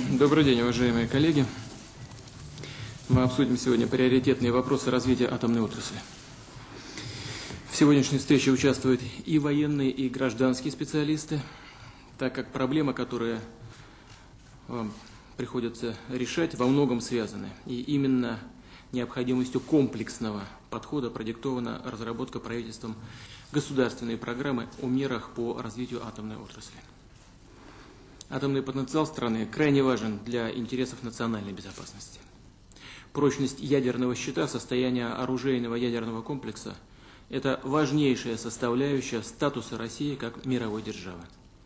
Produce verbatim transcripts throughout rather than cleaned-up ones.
Добрый день, уважаемые коллеги. Мы обсудим сегодня приоритетные вопросы развития атомной отрасли. В сегодняшней встрече участвуют и военные, и гражданские специалисты, так как проблемы, которые вам приходится решать, во многом связаны. И именно необходимостью комплексного подхода продиктована разработка правительством государственной программы о мерах по развитию атомной отрасли. Атомный потенциал страны крайне важен для интересов национальной безопасности. Прочность ядерного щита, состояние оружейного ядерного комплекса – это важнейшая составляющая статуса России как мировой державы.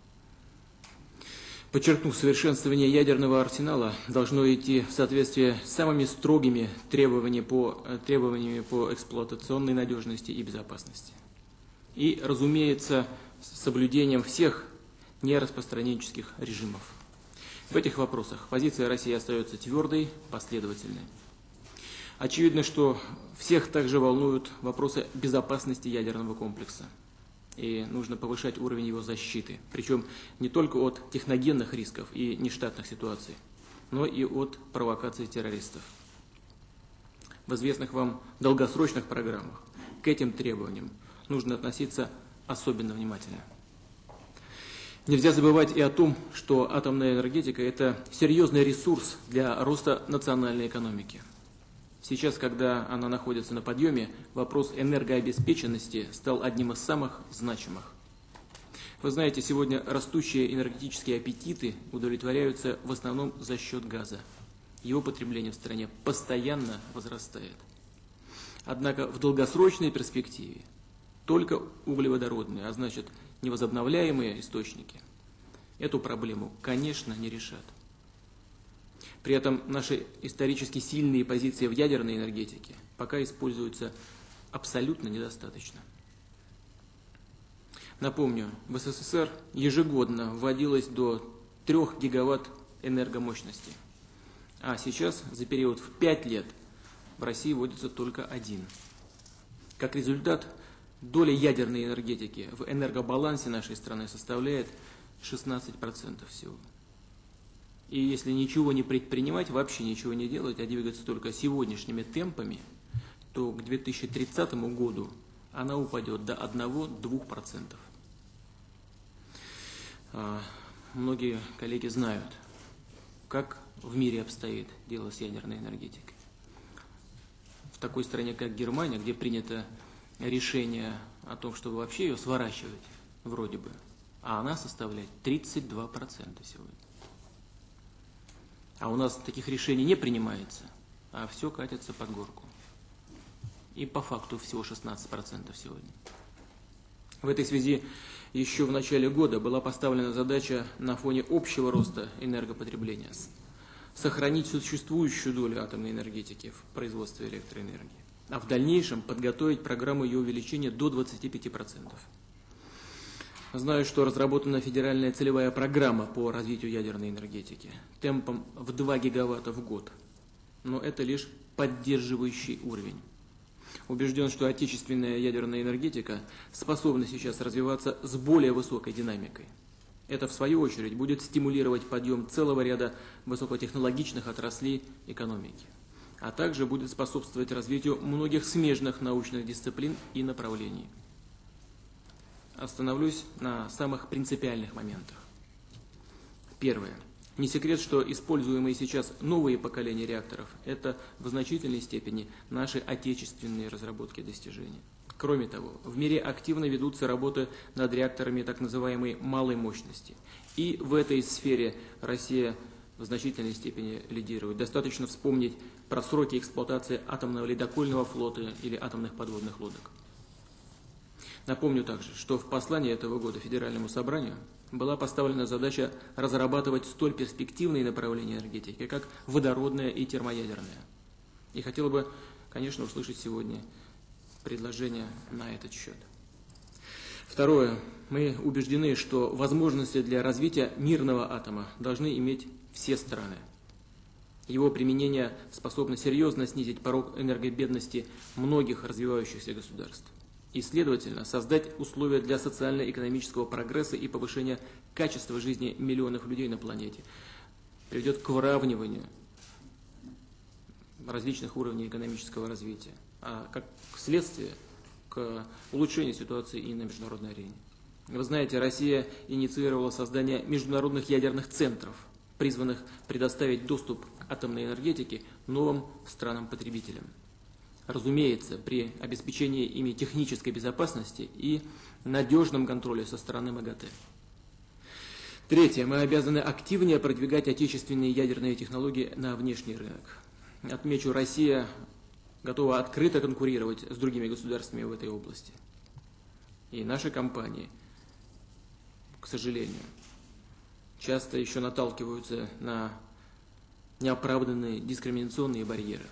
Подчеркнув, совершенствование ядерного арсенала должно идти в соответствии с самыми строгими требованиями по, требованиями по эксплуатационной надежности и безопасности. И, разумеется, с соблюдением всех нераспространенческих режимов. В этих вопросах позиция России остается твердой, последовательной. Очевидно, что всех также волнуют вопросы безопасности ядерного комплекса. И нужно повышать уровень его защиты, причем не только от техногенных рисков и нештатных ситуаций, но и от провокаций террористов. В известных вам долгосрочных программах к этим требованиям нужно относиться особенно внимательно. Нельзя забывать и о том, что атомная энергетика – это серьезный ресурс для роста национальной экономики. Сейчас, когда она находится на подъеме, вопрос энергообеспеченности стал одним из самых значимых. Вы знаете, сегодня растущие энергетические аппетиты удовлетворяются в основном за счет газа. Его потребление в стране постоянно возрастает. Однако в долгосрочной перспективе только углеводородные, а значит невозобновляемые источники, эту проблему, конечно, не решат. При этом наши исторически сильные позиции в ядерной энергетике пока используются абсолютно недостаточно. Напомню, в СССР ежегодно вводилось до трёх гигаватт энергомощности, а сейчас за период в пять лет в России вводится только один. Как результат, доля ядерной энергетики в энергобалансе нашей страны составляет шестнадцать процентов всего. И если ничего не предпринимать, вообще ничего не делать, а двигаться только сегодняшними темпами, то к две тысячи тридцатому году она упадет до одного-двух процентов. Многие коллеги знают, как в мире обстоит дело с ядерной энергетикой. В такой стране, как Германия, где принято решение о том, чтобы вообще ее сворачивать, вроде бы, а она составляет тридцать два процента сегодня. А у нас таких решений не принимается, а все катится под горку. И по факту всего шестнадцать процентов сегодня. В этой связи еще в начале года была поставлена задача на фоне общего роста энергопотребления сохранить существующую долю атомной энергетики в производстве электроэнергии, а в дальнейшем подготовить программу ее увеличения до двадцати пяти процентов. Знаю, что разработана федеральная целевая программа по развитию ядерной энергетики темпом в два гигаватта в год, но это лишь поддерживающий уровень. Убежден, что отечественная ядерная энергетика способна сейчас развиваться с более высокой динамикой. Это, в свою очередь, будет стимулировать подъем целого ряда высокотехнологичных отраслей экономики, а также будет способствовать развитию многих смежных научных дисциплин и направлений. Остановлюсь на самых принципиальных моментах. Первое. Не секрет, что используемые сейчас новые поколения реакторов – это в значительной степени наши отечественные разработки и достижения. Кроме того, в мире активно ведутся работы над реакторами так называемой малой мощности. И в этой сфере Россия в значительной степени лидирует. Достаточно вспомнить про сроки эксплуатации атомного ледокольного флота или атомных подводных лодок. Напомню также, что в послании этого года Федеральному собранию была поставлена задача разрабатывать столь перспективные направления энергетики, как водородная и термоядерная. И хотела бы, конечно, услышать сегодня предложения на этот счет. Второе. Мы убеждены, что возможности для развития мирного атома должны иметь все страны. Его применение способно серьезно снизить порог энергобедности многих развивающихся государств. И, следовательно, создать условия для социально-экономического прогресса и повышения качества жизни миллионов людей на планете. приведет к выравниванию различных уровней экономического развития, а как следствие к улучшению ситуации и на международной арене. Вы знаете, Россия инициировала создание международных ядерных центров, призванных предоставить доступ к атомной энергетике новым странам-потребителям. Разумеется, при обеспечении ими технической безопасности и надежном контроле со стороны МАГАТЭ. Третье. Мы обязаны активнее продвигать отечественные ядерные технологии на внешний рынок. Отмечу, Россия готова открыто конкурировать с другими государствами в этой области. И наши компании, к сожалению, часто еще наталкиваются на неоправданные дискриминационные барьеры.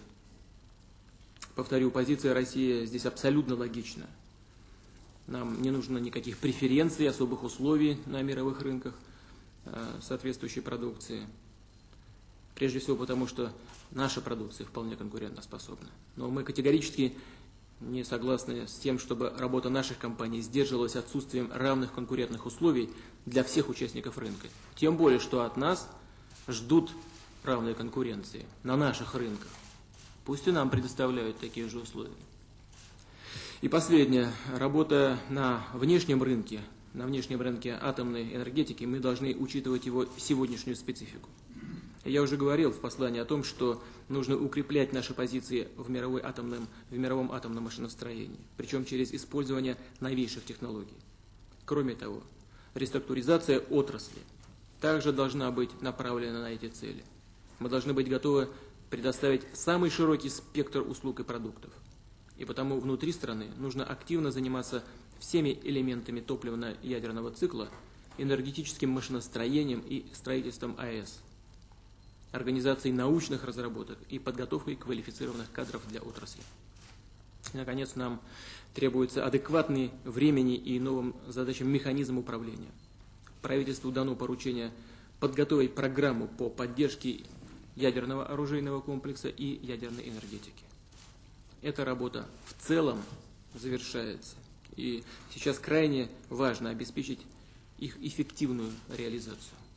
Повторю, позиция России здесь абсолютно логична. Нам не нужно никаких преференций, особых условий на мировых рынках э, соответствующей продукции. Прежде всего потому, что наша продукция вполне конкурентоспособна. Но мы категорически не согласны с тем, чтобы работа наших компаний сдерживалась отсутствием равных конкурентных условий для всех участников рынка. Тем более, что от нас ждут равной конкуренции на наших рынках. Пусть и нам предоставляют такие же условия. И последнее. Работа на внешнем рынке, на внешнем рынке атомной энергетики, мы должны учитывать его сегодняшнюю специфику. Я уже говорил в послании о том, что нужно укреплять наши позиции в, мировой атомном, в мировом атомном машиностроении, причем через использование новейших технологий. Кроме того, реструктуризация отрасли также должна быть направлена на эти цели. Мы должны быть готовы предоставить самый широкий спектр услуг и продуктов. И потому внутри страны нужно активно заниматься всеми элементами топливно-ядерного цикла, энергетическим машиностроением и строительством АЭС, организацией научных разработок и подготовкой квалифицированных кадров для отрасли. И, наконец, нам требуется адекватный времени и новым задачам механизм управления. Правительству дано поручение подготовить программу по поддержке ядерного оружейного комплекса и ядерной энергетики. Эта работа в целом завершается, и сейчас крайне важно обеспечить их эффективную реализацию.